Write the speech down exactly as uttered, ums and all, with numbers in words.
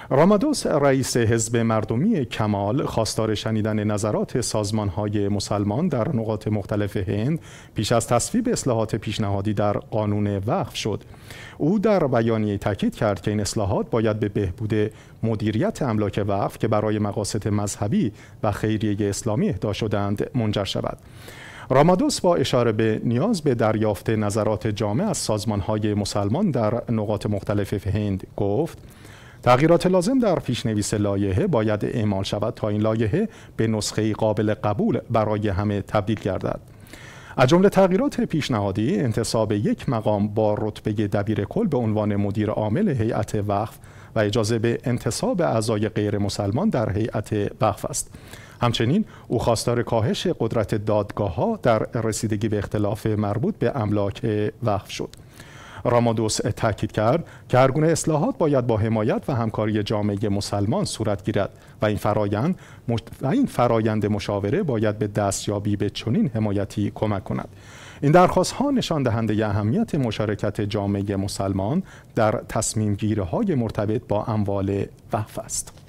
رامادوس رئیس حزب مردمی کمال خواستار شنیدن نظرات سازمان‌های مسلمان در نقاط مختلف هند پیش از تصویب اصلاحات پیشنهادی در قانون وقف شد. او در بیانیه تاکید کرد که این اصلاحات باید به بهبود مدیریت املاک وقف که برای مقاصد مذهبی و خیریه اسلامی اهدا شدند منجر شود. رامادوس با اشاره به نیاز به دریافت نظرات جامع از سازمان‌های مسلمان در نقاط مختلف هند گفت: تغییرات لازم در پیشنویس لایحه باید اعمال شود تا این لایحه به نسخه قابل قبول برای همه تبدیل گردد. از جمله تغییرات پیشنهادی انتصاب یک مقام با رتبه دبیر کل به عنوان مدیر عامل هیئت وقف و اجازه به انتصاب اعضای غیر مسلمان در هیئت وقف است. همچنین او خواستار کاهش قدرت دادگاه‌ها در رسیدگی به اختلاف مربوط به املاک وقف شد. رامادوس تاکید کرد که هر گونه اصلاحات باید با حمایت و همکاری جامعه مسلمان صورت گیرد و این فرایند و این فرایند مشاوره باید به دستیابی به چنین حمایتی کمک کند. این درخواست‌ها نشان دهنده اهمیت مشارکت جامعه مسلمان در تصمیم گیری‌های مرتبط با اموال وقف است.